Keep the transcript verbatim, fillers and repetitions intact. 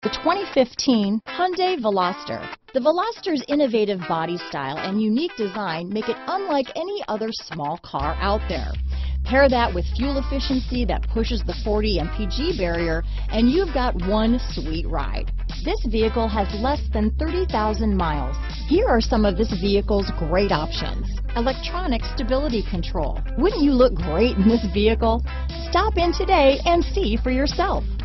The twenty fifteen Hyundai Veloster. The Veloster's innovative body style and unique design make it unlike any other small car out there. Pair that with fuel efficiency that pushes the forty M P G barrier, and you've got one sweet ride. This vehicle has less than thirty thousand miles. Here are some of this vehicle's great options: electronic stability control. Wouldn't you look great in this vehicle? Stop in today and see for yourself.